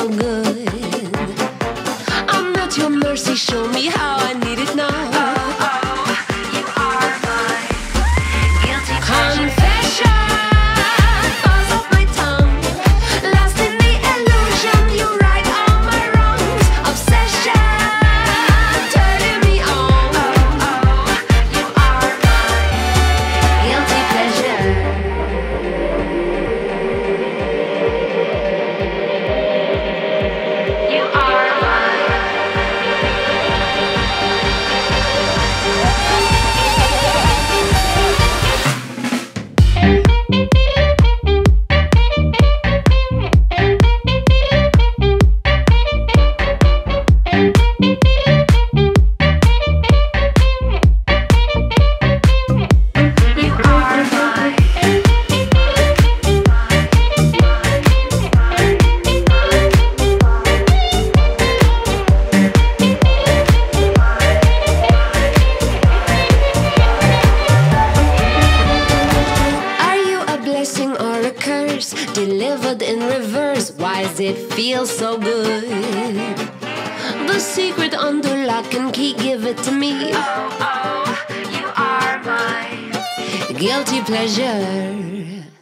so good. I'm at your mercy, show me how I need it now. You are my guilty confession. Falls off my tongue, lost in the illusion. You right all my wrongs. Obsession, turning me on. You are my guilty pleasure. You are delivered in reverse. Why does it feel so good? The secret under lock and key, give it to me. Oh, you are my guilty pleasure.